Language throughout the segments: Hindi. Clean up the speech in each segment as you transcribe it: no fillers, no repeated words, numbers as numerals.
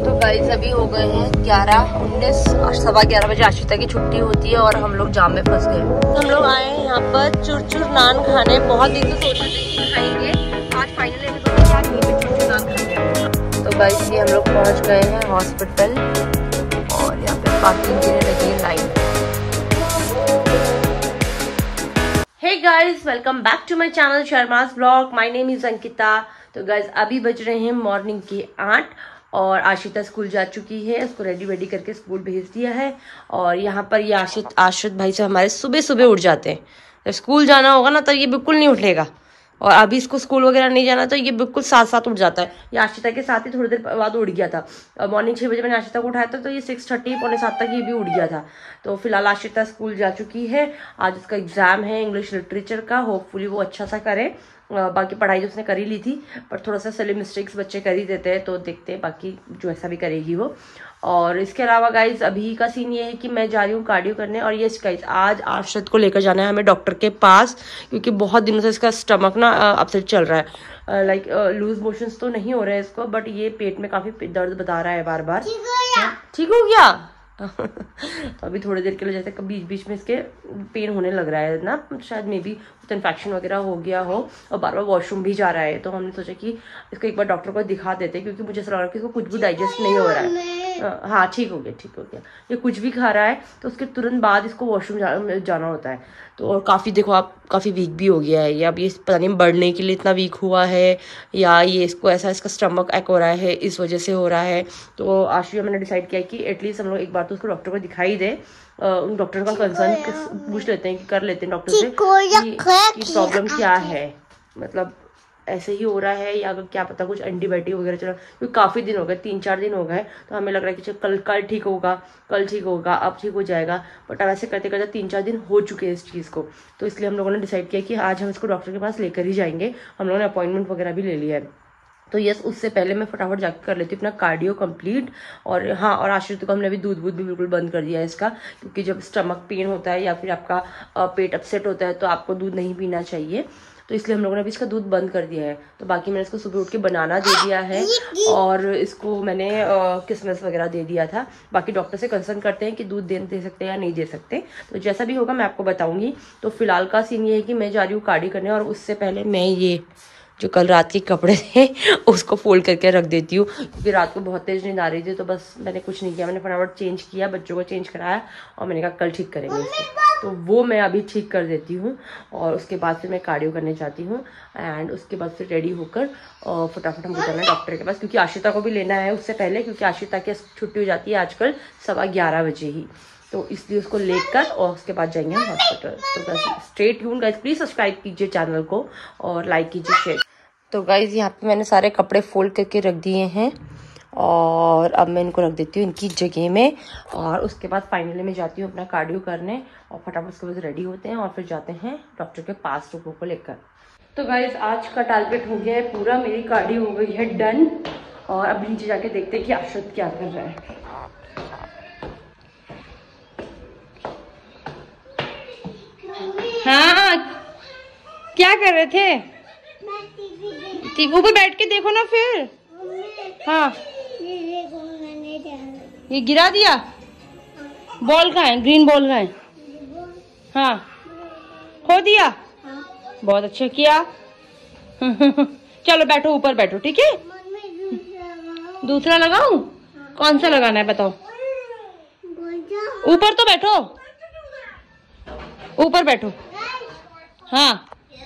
तो गाइस अभी हो गए हैं 11:19, 11:15 बजे आशिता की छुट्टी होती है और हम लोग जाम में फंस गए। हम लोग आए हैं यहाँ पर चुरचुर नान खाने। बहुत दिन से सोच रहे थे कि खाएंगे, आज फाइनली हमें सोचा क्या नहीं पे चुरचुर नान खाने। तो गाइस ये हम लोग पहुँच गए हैं हॉस्पिटल और यहाँ पे पार्किंग के लिए लगी है line. Hey guys, welcome back to my channel Sharma's blog. My name is Ankita. तो गाइस अभी बज रहे हैं मॉर्निंग के 8 और आशिता स्कूल जा चुकी है। उसको रेडी करके स्कूल भेज दिया है। और यहाँ पर ये आशित भाई से हमारे सुबह सुबह उठ जाते हैं। जब स्कूल जाना होगा ना तो ये बिल्कुल नहीं उठेगा, और अभी इसको स्कूल वगैरह नहीं जाना तो ये बिल्कुल साथ उठ जाता है। ये आशिता के साथ ही थोड़ी देर बाद उठ गया था। मॉर्निंग 6 बजे मैंने आशिता को उठाया था तो ये 6:30 पौने 7 तक ये भी उठ गया था। तो फिलहाल आशिता स्कूल जा चुकी है। आज उसका एग्जाम है इंग्लिश लिटरेचर का, होपफुली वो अच्छा सा करे। बाकी पढ़ाई तो उसने कर ही ली थी, पर थोड़ा सा सिली मिस्टेक्स बच्चे कर ही देते हैं, तो देखते हैं बाकी जो ऐसा भी करेगी वो। और इसके अलावा गाइज अभी का सीन ये है कि मैं जा रही हूँ कार्डियो करने। और ये गाइज आज आर्शद को लेकर जाना है हमें डॉक्टर के पास, क्योंकि बहुत दिनों से इसका स्टमक ना अपसेट चल रहा है। लाइक लूज मोशंस तो नहीं हो रहे हैं इसको, बट ये पेट में काफी दर्द बता रहा है बार बार। ठीक हो गया? तो अभी थोड़ी देर के लिए जैसे बीच बीच में इसके पेन होने लग रहा है ना, शायद मे बी कुछ इन्फेक्शन वगैरह हो गया हो, और बार बार वॉशरूम भी जा रहा है। तो हमने सोचा कि इसको एक बार डॉक्टर को दिखा देते, क्योंकि मुझे ऐसा लग रहा है कि इसको कुछ भी डाइजेस्ट नहीं हो रहा है। हाँ ठीक हो गया। ये कुछ भी खा रहा है तो उसके तुरंत बाद इसको वॉशरूम जाना होता है। तो और काफ़ी देखो आप काफ़ी वीक भी हो गया है, या अब ये पता नहीं बढ़ने के लिए इतना वीक हुआ है, या ये इसको ऐसा इसका स्टमक एक हो रहा है इस वजह से हो रहा है। तो आशिया मैंने डिसाइड किया कि एटलीस्ट हम लोग एक बार तो उसको डॉक्टर को दिखाई दे, डॉक्टर का कंसर्न पूछ लेते हैं, कर लेते हैं डॉक्टर से कि प्रॉब्लम क्या है, मतलब ऐसे ही हो रहा है या क्या पता कुछ एंटीबायोटिक वगैरह चला, क्योंकि काफ़ी दिन हो गए, 3-4 दिन हो गए। तो हमें लग रहा है कि कल ठीक होगा, अब ठीक हो जाएगा। बट अब ऐसे करते करते 3-4 दिन हो चुके हैं इस चीज़ को। तो इसलिए हम लोगों ने डिसाइड किया कि आज हम इसको डॉक्टर के पास लेकर ही जाएंगे। हम लोगों ने अपॉइंटमेंट वगैरह भी ले लिया है। तो यस, उससे पहले मैं फटाफट जाकर कर लेती हूँ अपना कार्डियो कंप्लीट। और हाँ, और आश्रित को हमने अभी दूध भी बिल्कुल बंद कर दिया है इसका, क्योंकि जब स्टमक पेन होता है या फिर आपका पेट अपसेट होता है तो आपको दूध नहीं पीना चाहिए। तो इसलिए हम लोगों ने अभी इसका दूध बंद कर दिया है। तो बाकी मैंने इसको सुबह उठ के बनाना दे दिया है, और इसको मैंने किसमिस वगैरह दे दिया था। बाकी डॉक्टर से कंसर्न करते हैं कि दूध दे सकते हैं या नहीं दे सकते, तो जैसा भी होगा मैं आपको बताऊंगी। तो फिलहाल का सीन ये है कि मैं जा रही हूँ कार्डियो करने, और उससे पहले मैं ये जो कल रात के कपड़े थे उसको फोल्ड करके रख देती हूँ, क्योंकि रात को बहुत तेज नींद आ रही थी। तो बस मैंने कुछ नहीं किया, मैंने फटाफट चेंज किया, बच्चों को चेंज कराया, और मैंने कहा कल ठीक करेंगे इसको। तो वो मैं अभी ठीक कर देती हूँ, और उसके बाद फिर मैं कार्डियो करने जाती हूँ। एंड उसके बाद फिर रेडी होकर फटाफट हमको जाना है डॉक्टर के पास, क्योंकि आशिता को भी लेना है उससे पहले, क्योंकि आशिता की छुट्टी हो जाती है आजकल 11:15 बजे ही। तो इसलिए उसको लेकर और उसके बाद जाएंगे हम हॉस्पिटल। तो बस stay tuned guys, please subscribe कीजिए चैनल को और लाइक कीजिए, शेयर। तो गाइज यहाँ पे मैंने सारे कपड़े फोल्ड करके रख दिए हैं, और अब मैं इनको रख देती हूँ इनकी जगह में। और उसके बाद फाइनली मैं जाती हूँ अपना कार्डियो करने, और फटाफट उसके बाद रेडी होते हैं और फिर जाते हैं डॉक्टर के पास रूपों को लेकर। तो गाइज आज का टारगेट हो गया है पूरा, मेरी कार्डियो हो गई है डन। और अब नीचे जाके देखते हैं कि आश्रित क्या कर रहा है। हाँ क्या कर रहे थे? ऊपर बैठ के देखो ना फिर। हाँ ये गिरा दिया, बॉल कहाँ है? ग्रीन बॉल कहाँ है? हाँ खो दिया, बहुत अच्छा किया। चलो बैठो, ऊपर बैठो, ठीक है? दूसरा लगाऊं? कौन सा लगाना है बताओ? ऊपर तो बैठो, ऊपर बैठो। हाँ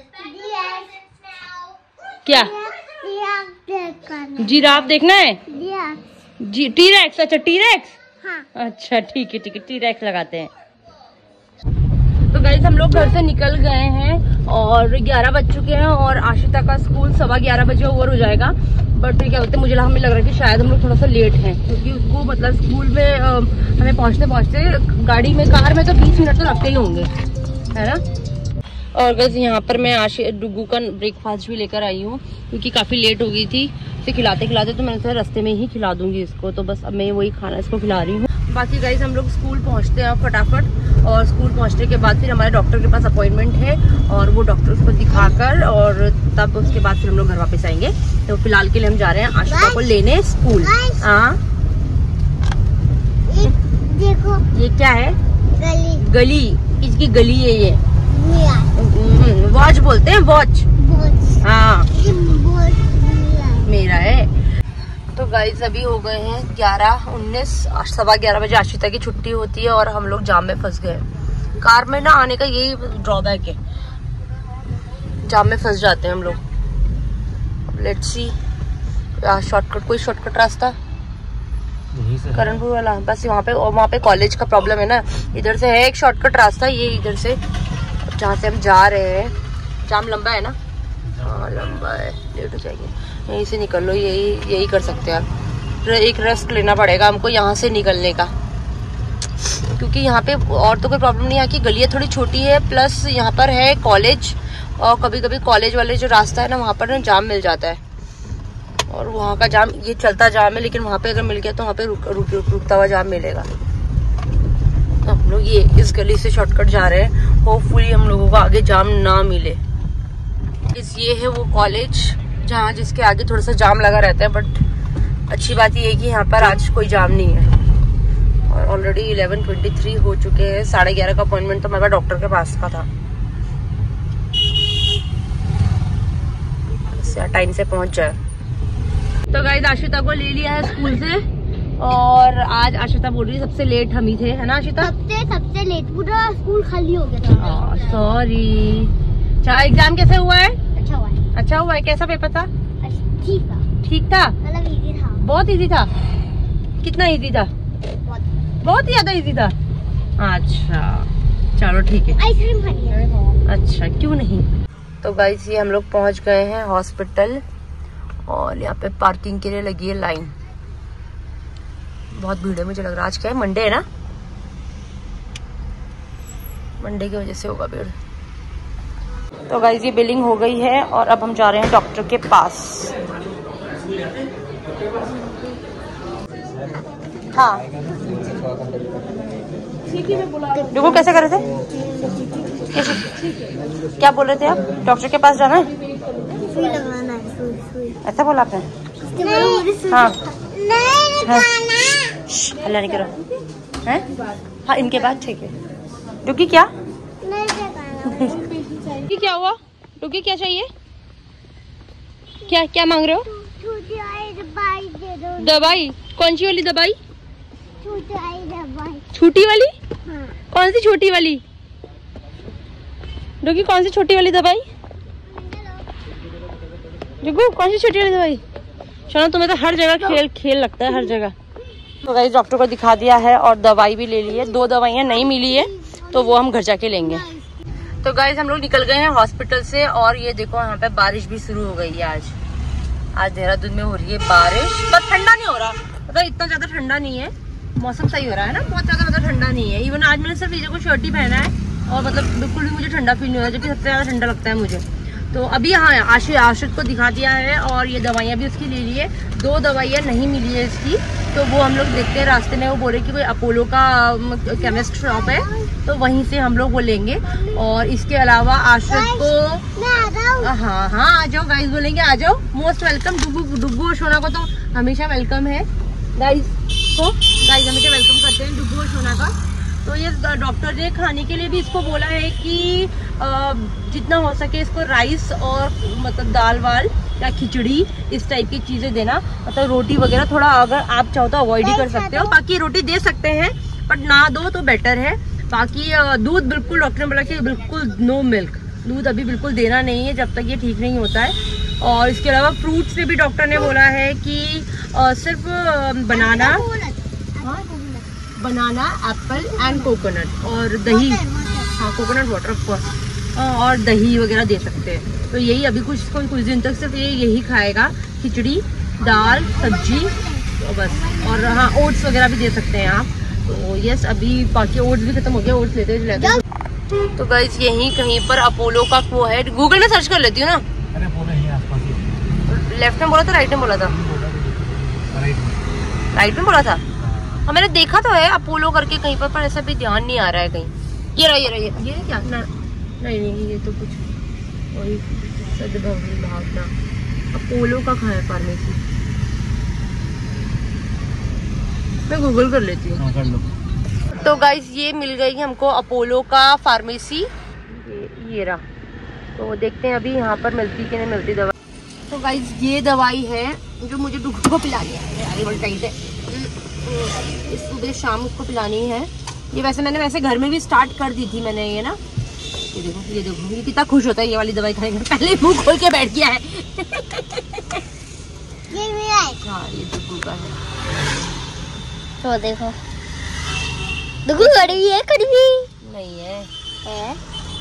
क्या? जिराफ देखना है? टी-रेक्स? अच्छा टी-रेक्स, हाँ। अच्छा ठीक है टी-रेक्स लगाते हैं। तो गाइस हम लोग घर से निकल गए हैं और 11 बज चुके हैं, और आशिता का स्कूल 11:15 बजे ओवर हो जाएगा। बट क्या बोलते हैं, मुझे हमें लग रहा है कि शायद हम लोग थोड़ा सा लेट हैं, क्योंकि उसको मतलब स्कूल में हमें पहुंचते गाड़ी में, कार में तो 20 मिनट तो लगते ही होंगे, है ना। और बस यहाँ पर मैं डुगू का ब्रेकफास्ट भी लेकर आई हूँ, क्योंकि काफ़ी लेट हो गई थी इसे खिलाते तो मैंने सोचा रास्ते में ही खिला दूंगी इसको। तो बस अब मैं वही खाना इसको खिला रही हूँ। बाकी गाइस हम लोग स्कूल पहुँचते हैं फटाफट, और स्कूल पहुँचने के बाद फिर हमारे डॉक्टर के पास अपॉइंटमेंट है, और वो डॉक्टर उसको दिखाकर और तब उसके बाद फिर हम लोग घर वापस आएंगे। तो फिलहाल के लिए हम जा रहे हैं आशिता को लेने स्कूल। हाँ देखो ये क्या है? गली। गली, इसकी गली है ये। वॉच बोलते हैं, वॉच। हाँ मेरा है। तो गाइस अभी हो गए हैं 11:19, 11:15 बजे आशिता की छुट्टी होती है और हम लोग जाम में फंस गए। कार में ना आने का यही ड्रॉबैक है, जाम में फंस जाते हैं हम लोग। लेट्स सी शॉर्टकट, कोई शॉर्टकट रास्ता करणपुर वाला, बस वहाँ पे कॉलेज का प्रॉब्लम है ना। इधर से है एक शॉर्टकट रास्ता, ये इधर से जहाँ से हम जा रहे हैं। जाम लंबा है ना? हाँ लंबा है, लेट हो जाएगी। यहीं से निकल लो, यही कर सकते हैं आप। एक रिस्क लेना पड़ेगा हमको यहाँ से निकलने का, क्योंकि यहाँ पे और तो कोई प्रॉब्लम नहीं है कि गलियाँ थोड़ी छोटी है, प्लस यहाँ पर है कॉलेज, और कभी कभी कॉलेज वाले जो रास्ता है ना वहाँ पर ना जाम मिल जाता है। और वहाँ का जाम, ये चलता जाम है, लेकिन वहाँ पे अगर मिल गया तो वहाँ पे रुकता हुआ जाम मिलेगा। तो हम लोग ये इस गली से शॉर्टकट जा रहे हैं, होपफुली हम लोगों को आगे जाम ना मिले। ये है वो कॉलेज जहाँ जिसके आगे थोड़ा सा जाम लगा रहता है, बट अच्छी बात ये है कि यहाँ पर आज कोई जाम नहीं है। और ऑलरेडी 11:23 हो चुके हैं। 11:30 का अपॉइंटमेंट तो मेरा डॉक्टर के पास का था, टाइम से पहुंच जाए। तो गाइस आशिता को ले लिया है स्कूल से, और आज आशिता बोल रही है सबसे लेट हम ही थे, है ना आशिता? सबसे लेट, पूरा स्कूल खाली हो गया था। सॉरी। अच्छा एग्जाम कैसे हुआ है? अच्छा हुआ है। कैसा पेपर था? ठीक था। मतलब इजी था। बहुत इजी था। कितना इजी था? बहुत ही ज्यादा इजी था। अच्छा चलो ठीक है। आइसक्रीम खानी है। अच्छा क्यों नहीं। तो गाइस ये हम लोग पहुंच गए हैं हॉस्पिटल, और यहाँ पे पार्किंग के लिए लगी है लाइन। बहुत भीड़ है, मुझे लग रहा है आज क्या है, मंडे है ना, मंडे की वजह से होगा भीड़। तो गाइस ये बिलिंग हो गई है और अब हम जा रहे हैं डॉक्टर के पास। हाँ देखो कैसे कर रहे थे, क्या बोल रहे थे आप? डॉक्टर के पास जाना है? सुई लगाना है, सुई। ऐसा बोला आपने? हाँ अल्लाह नहीं करो है। हाँ इनके बाद ठीक है। डुगी क्या क्या हुआ? डुगी क्या चाहिए? क्या मांग रहे हो? दवाई? कौन सी वाली दवाई? छोटी वाली? हाँ। कौन सी छोटी वाली? डुगी कौन सी छोटी वाली दवाई? डुगू कौन सी छोटी वाली दवाई? चलो तुम्हें तो हर जगह खेल लगता है, हर जगह। तो गाइस डॉक्टर को दिखा दिया है और दवाई भी ले ली है। 2 दवाइयाँ नहीं मिली है तो वो हम घर जाके लेंगे। तो गाइस हम लोग निकल गए हैं हॉस्पिटल से, और ये देखो यहाँ पे बारिश भी शुरू हो गई है। आज देहरादून में हो रही है बारिश, पर ठंडा नहीं हो रहा, मतलब इतना ज्यादा ठंडा नहीं है, मौसम सही हो रहा है ना, बहुत ज्यादा मतलब ठंडा नहीं है। इवन आज मैंने सिर्फ ये को शर्ट ही पहना है और मतलब बिल्कुल भी मुझे ठंडा फील नहीं हो रहा, जबकि सबसे ज्यादा ठंडा लगता है मुझे। तो अभी हाँ आशित को दिखा दिया है और ये दवाइयाँ भी उसकी ले ली है। 2 दवाइयाँ नहीं मिली है इसकी, तो वो हम लोग देखते हैं रास्ते में। वो बोले कि कोई अपोलो का केमिस्ट शॉप है तो वहीं से हम लोग वो लेंगे। और इसके अलावा आशित को हाँ आ जाओ गाइस, बोलेंगे आ जाओ, मोस्ट वेलकम। डुगू और सोना को तो हमेशा वेलकम है गाइस हमेशा वेलकम करते हैं डुगू और सोना का। तो ये डॉक्टर ने खाने के लिए भी इसको बोला है कि जितना हो सके इसको राइस और मतलब दाल वाल या खिचड़ी इस टाइप की चीज़ें देना, मतलब रोटी वगैरह थोड़ा अगर आप चाहो तो अवॉइड ही कर सकते हो। बाकी रोटी दे सकते हैं बट ना दो तो बेटर है। बाकी दूध बिल्कुल डॉक्टर ने बोला कि बिल्कुल नो मिल्क, दूध अभी बिल्कुल देना नहीं है जब तक ये ठीक नहीं होता है। और इसके अलावा फ्रूट्स में भी डॉक्टर ने बोला है कि सिर्फ बनाना एप्पल एंड कोकोनट और दही, हाँ कोकोनट वाटर ऑफ कोर्स, और दही वगैरह दे सकते हैं। तो यही अभी कुछ दिन तक सिर्फ यही खाएगा, खिचड़ी दाल सब्जी तो बस। और हाँ ओट्स वगैरह भी दे सकते हैं आप। तो यस अभी बाकी ओट्स भी खत्म हो गया, ओट्स लेते। तो गाइस यहीं कहीं पर अपोलो का वो है, गूगल में सर्च कर लेती हूँ ना। लेफ्ट में बोला था राइट में बोला था? राइट में बोला था। हाँ मैंने देखा तो है अपोलो करके कहीं पर ऐसा भी ध्यान नहीं आ रहा है कहीं। ये रहा ये क्या ना, नहीं ये तो कुछ वही सद्भावना भावना अपोलो का है फार्मेसी। मैं गूगल कर लेती हूँ। कर लो। तो गाइस ये मिल गई हमको अपोलो का फार्मेसी, ये रहा। तो देखते हैं अभी यहाँ पर मिलती कि नहीं मिलती दवा। तो गाइस ये दवाई है जो मुझे डुगू को पिलानी है, बड़ी टाइट है। इस सुबह शाम उसको पिलानी है। ये वैसे घर में भी स्टार्ट कर दी थी मैंने, ये ना, ये देखो ये कितना खुश होता है ये वाली दवाई खाने के। पहले मुंह खोल के बैठ गया है। ये मेरा है। हाँ ये डुगू का है। तो देखो डुगू कड़वी है, कड़वी नहीं है, है।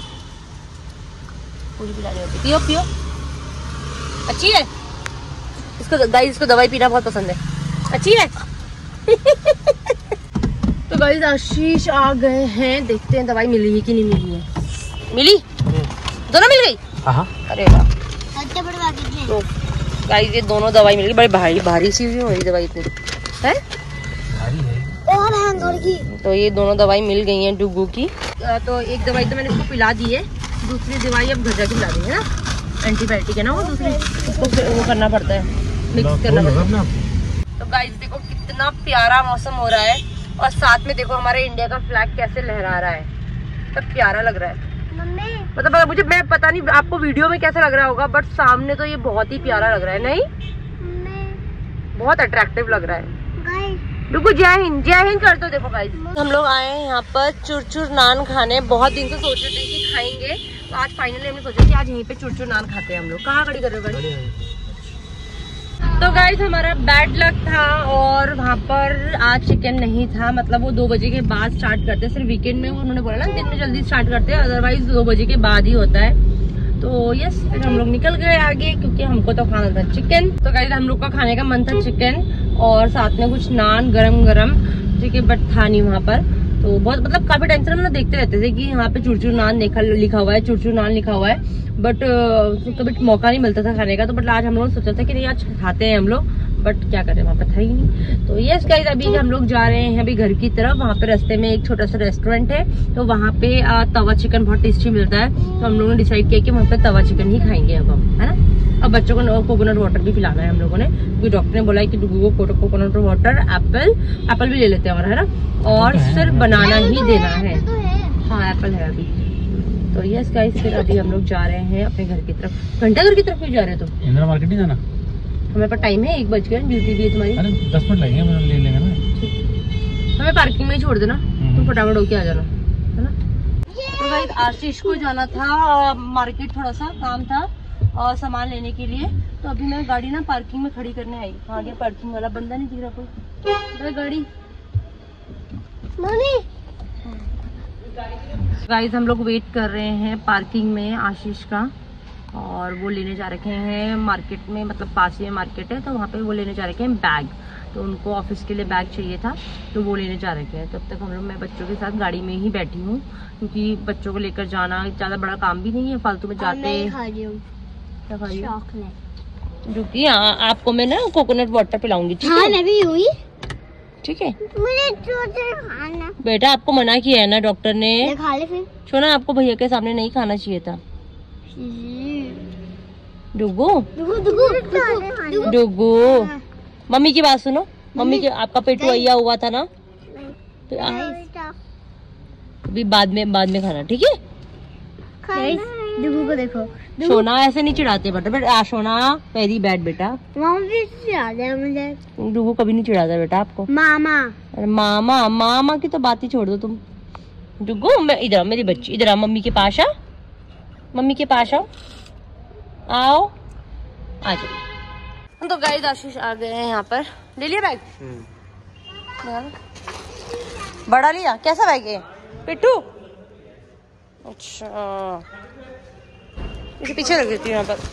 पूरी पिलानी होती। पियो पियो, अच्छी है। इसको दवाई पीना बहुत पसंद है, अच्छी है। तो गाइस आशीष आ गए हैं, देखते हैं दवाई मिली है कि नहीं मिली है। मिली, दोनों मिल गई। अरे वाह। तो गाइस ये दोनों दवाई मिल गई। बड़ी भारी सी हुई दवाई इतनी है, और है। तो ये दोनों दवाई मिल गई हैं डुगू की। तो एक दवाई तो मैंने इसको पिला दी है, दूसरी दवाई अब घर जाके पिला देंगे ना, एंटीबायोटिक है ना वो दूसरी, उसको वो करना पड़ता है, मिक्स करना पड़ता है। तो गाइस देखो कितना प्यारा मौसम हो रहा है, और साथ में देखो हमारे इंडिया का फ्लैग कैसे लहरा रहा है, सब प्यारा लग रहा है। मतलब मुझे, मैं पता नहीं आपको वीडियो में कैसा लग रहा होगा, बट सामने तो ये बहुत ही प्यारा लग रहा है, नहीं बहुत अट्रैक्टिव लग रहा है। डुगू जय हिंद कर दो। देखो गाइस हम लोग आए हैं यहाँ पर चुरचुर नान खाने। बहुत दिन से सोच रहे थे कि खाएंगे, तो आज फाइनली हमने सोचा कि आज यहीं पे चुरचुर नान खाते हैं हम लोग। कहाँ खड़ी कर रहे हो गाड़ी? तो गाइस हमारा बैड लक था, और वहाँ पर आज चिकन नहीं था। मतलब वो 2 बजे के बाद स्टार्ट करते हैं, सिर्फ वीकेंड में उन्होंने बोला ना दिन में जल्दी स्टार्ट करते हैं, अदरवाइज 2 बजे के बाद ही होता है। तो यस, फिर हम लोग निकल गए आगे, क्योंकि हमको तो खाना था चिकन। तो गाइस हम लोग का खाने का मन था चिकन, और साथ में कुछ नान गरम जो कि बट था नहीं वहाँ पर। तो बहुत मतलब काफी टाइम से हम लोग देखते रहते थे कि यहाँ पे चुरचुर नान लिखा हुआ है, चुरचुर नान लिखा हुआ है, बट कभी मौका नहीं मिलता था खाने का। तो बट आज हम लोग सोचा था कि नहीं आज खाते हैं हम लोग, बट क्या करें वहाँ पर था ही नहीं। तो यस गाइस अभी हम लोग जा रहे हैं अभी घर की तरफ। वहाँ पे रास्ते में एक छोटा सा रेस्टोरेंट है, तो वहाँ पे तवा चिकन बहुत टेस्टी मिलता है। तो हम लोगों ने डिसाइड किया कि वहाँ पे तवा चिकन ही खाएंगे अब हम, है ना। अब बच्चों को कोकोनट वाटर भी पिलाना है हम लोगों ने, क्योंकि डॉक्टर ने बोला है कि डुगू को कोकोनट वाटर, एप्पल भी ले लेते हैं हमारा, है ना, और सिर्फ बनाना ही देना है। हाँ एप्पल है अभी। तो यस गाइस फिर अभी हम लोग जा रहे हैं अपने घर की तरफ। घंटाघर की तरफ क्यों जा रहे हो तुम? इंदिरा मार्केट नहीं जाना? हमारे पास टाइम है, 1 बज गए, ड्यूटी भी है तुम्हारी। अरे 10 मिनट लगेंगे, हम ले लेंगे ना। हमें पार्किंग में ही छोड़ देना, तुम फटाफट होके आ जाना, है ना। तो गाइस आशीष को जाना था मार्केट, थोड़ा सा काम था और सामान लेने के लिए। तो अभी मैं गाड़ी ना पार्किंग में खड़ी करने आई। आगे पार्किंग वाला बंदा नहीं दिख रहा कोई, गाड़ी गाइस हम लोग वेट कर रहे हैं पार्किंग में आशीष का, और वो लेने जा रखे हैं मार्केट में, मतलब पास ही में मार्केट है, तो वहाँ पे वो लेने जा रखे हैं बैग। तो उनको ऑफिस के लिए बैग चाहिए था, तो वो लेने जा रखे हैं। तब तक हम लोग, मैं बच्चों के साथ गाड़ी में ही बैठी हूँ, क्योंकि बच्चों को लेकर जाना ज़्यादा बड़ा काम भी नहीं है, फालतू में जाते। रुकी, आपको मैं ना कोकोनट वाटर पिलाऊंगी, ठीक है? मैं भी हुई, ठीक है। मुझे खाना बेटा आपको मना किया है ना डॉक्टर ने, खा ले फिर। छोना आपको भैया के सामने नहीं खाना चाहिए था। डुगू डुगू मम्मी की बात सुनो, मम्मी के आपका पेट वैया हुआ था ना, तो अभी बाद में खाना, ठीक है? डुगू को देखो, सोना ऐसे नहीं चिढ़ाते बेटा, सोना वेरी बैड बेटा। मुझे डुगू कभी नहीं चिढ़ाता बेटा आपको। मामा, अरे मामा की तो बात ही छोड़ दो तुम। डुगू मैं इधर, मेरी बच्ची इधर आ, मम्मी के पास आ, मम्मी के पास आओ, आओ आ जाओ। तो गाइस आशीष आ गए हैं यहाँ पर। ले लिया बैग? बड़ा लिया? कैसा बैग है पिट्टू? अच्छा इसे पीछे रख देती हूँ यहाँ पर।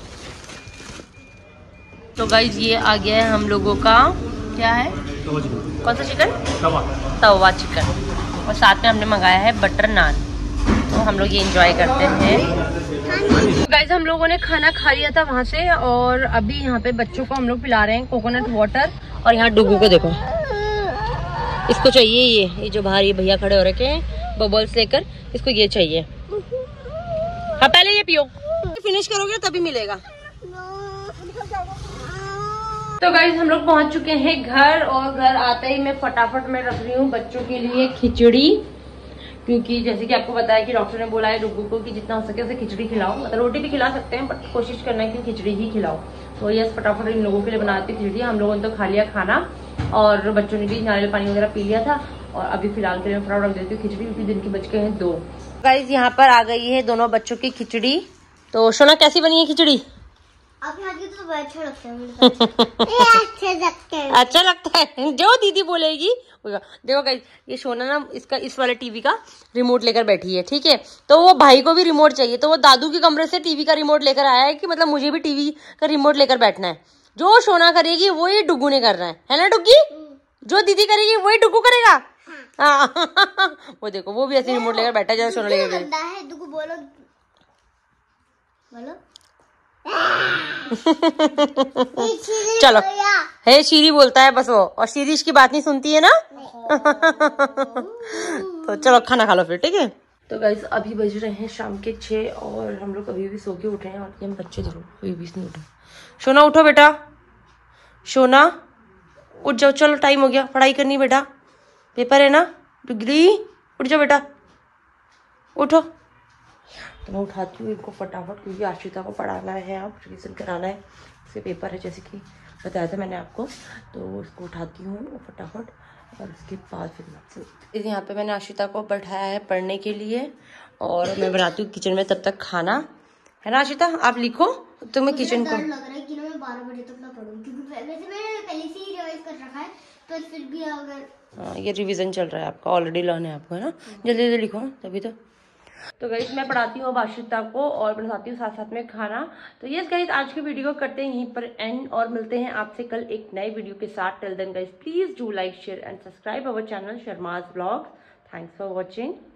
तो गाइस ये आ गया है हम लोगों का, क्या है, कौन सा चिकन? तवा चिकन, और साथ में हमने मंगाया है बटर नान। तो हम लोग ये एंजॉय करते हैं। गाइस हम लोगों ने खाना खा लिया था वहाँ से, और अभी यहाँ पे बच्चों को हम लोग पिला रहे हैं कोकोनट वाटर। और यहाँ डुगू को देखो, इसको चाहिए ये जो बाहर ये भैया खड़े हो रखे हैं बबल्स लेकर, इसको ये चाहिए। हाँ पहले ये पियो, फिनिश करोगे तभी मिलेगा। तो गाइस हम लोग पहुंच चुके हैं घर, और घर आते ही मैं फटाफट में रख रही हूँ बच्चों के लिए खिचड़ी, क्योंकि जैसे कि आपको बताया कि डॉक्टर ने बोला है डुग्गू को कि जितना हो सके उसे खिचड़ी खिलाओ। मतलब रोटी भी खिला सकते हैं बट कोशिश करना है कि खिचड़ी ही खिलाओ। तो यस, फटाफट इन लोगों के लिए बनाती हूँ खिचड़ी। हम लोगों ने तो खा लिया खाना और बच्चों ने भी नारियल पानी वगैरह पी लिया था, और अभी फिलहाल के लिए मैं फटाफट रख देती हूँ खिचड़ी, क्योंकि दिन के बज गए हैं 2। गाइस यहाँ पर आ गई है दोनों बच्चों की खिचड़ी। तो सोना कैसी बनी है खिचड़ी? आपके हाथ की तो बहुत अच्छा लगता है मुझे। अच्छा लगता है। अच्छा लगता है जो दीदी बोलेगी। देखो गाइस, ये सोना ना इसका इस वाले टीवी का रिमोट लेकर बैठी है, ठीक है। तो वो भाई को भी रिमोट चाहिए, तो वो दादू के कमरे से टीवी का रिमोट लेकर आया है कि मतलब मुझे भी टीवी का रिमोट लेकर बैठना है। जो सोना करेगी वो ही डुग्गू ने करना है ना डुग्गी? जो दीदी करेगी वही डुग्गू करेगा। हाँ वो देखो, वो भी ऐसे रिमोट लेकर बैठा है जैसे सोना लेकर है। डुग्गू बोलो बोलो। चलो, हे शीरी बोलता है बस वो, और शीरी इसकी बात नहीं सुनती है ना। तो चलो खाना खा लो फिर, ठीक है। तो गाइस अभी बज रहे हैं शाम के 6 और हम लोग अभी भी सो के उठे हैं, और ये बच्चे देखो कोई भी नहीं उठे। सोना उठो बेटा, सोना उठ जाओ, चलो टाइम हो गया, पढ़ाई करनी बेटा, पेपर है ना। डुगली उठ जाओ बेटा, उठो। तो मैं उठाती हूँ इनको फटाफट, क्योंकि आश्रिता को पढ़ाना है, अब रिविजन कराना है, इसके पेपर है जैसे कि बताया था मैंने आपको। तो उसको उठाती हूँ फटाफट, और उसके बाद फिर यहाँ पे मैंने आश्रिता को बैठाया है पढ़ने के लिए, और मैं बनाती हूँ किचन में तब तक खाना, है ना आश्रिता? आप लिखो तो मैं किचन को। लग रहा है कि मैं 12 बजे तक ना पढूं, क्योंकि वैसे मैंने पहले से ही रिवाइज कर रखा है, तो फिर भी अगर हाँ ये रिवीजन चल रहा है आपका, ऑलरेडी लर्न है आपको, है ना। जल्दी जल्दी लिखो तभी तो गाइस मैं पढ़ाती हूँ अब आश्रिता को, और बनाती हूँ साथ साथ में खाना। तो यस गाइस, आज की वीडियो को करते हैं यहीं पर एंड, और मिलते हैं आपसे कल एक नए वीडियो के साथ। Till then guys please do like share and subscribe our channel Sharma's blog. Thanks for watching.